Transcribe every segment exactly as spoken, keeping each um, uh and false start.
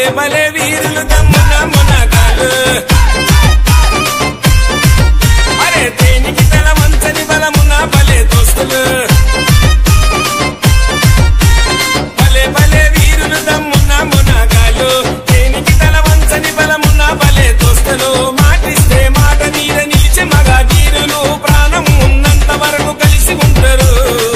భలే భలే వీరులు దమ్మున మునగాలు అరే దేనికి తల వంచని బలమున భలే దోస్తులు భలే భలే వీరులు దమ్మున మునగాలు దేనికి తల వంచని బలమున భలే దోస్తులు మాటిస్తే మాట మీద నిలిచే మగ వీరులు ప్రాణం ఉన్నంత వరకు కలిసి ఉంటారు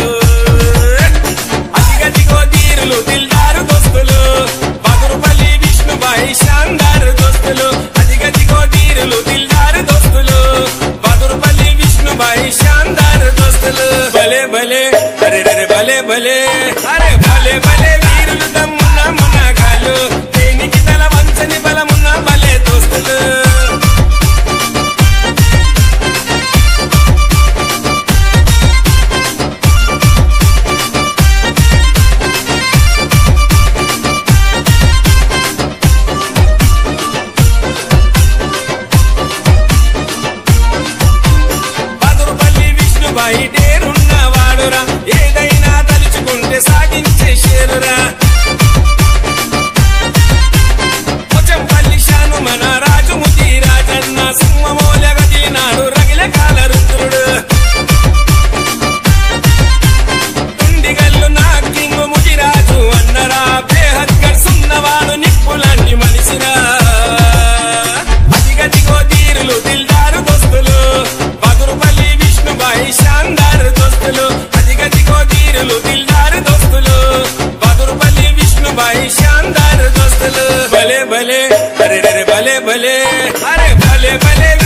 అదిగదిగో వీరులు దిల్దారు దోస్తులు బదురుపల్లి విష్ణుబాయి శాందార్ దోస్తులు అదిగదిగో వీరులు దిల్దారు దోస్తులు బదురుపల్లి విష్ణుబాయి శాందార్ దోస్తులు భలే భలే అరే రే భలే భలే అరే భలే భలే వీరులు దమ్మున మునగాలు దేనికి తల వంచని బలమున్న భలే దోస్తులు బయటేరున్న వాడురా ఏదైనా తలుచుకుంటే సాగించే షేరురా ముచంపల్లి షాను మన రాజు ముతి రాజన్న సింహమోలగదినాడు రగిల కాల రుద్రుడు తుండిగల్లు నాకింగు ముదిరాజు అన్నరా బేహద్గర్ సున్నవాడు నిప్పులాంటి మనిషిరా అదిగదిగో తీరులు దిల్దారు దోస్తులు బదురుపల్లి విష్ణుబాయి శాందార్ దోస్తులు అదిగదిగో తీరులు దిల్దారు దోస్తులు బదురుపల్లి విష్ణుబాయి శాందార్ దోస్తులు భలే భలే అరే రే భలే భలే అరే భలే భలే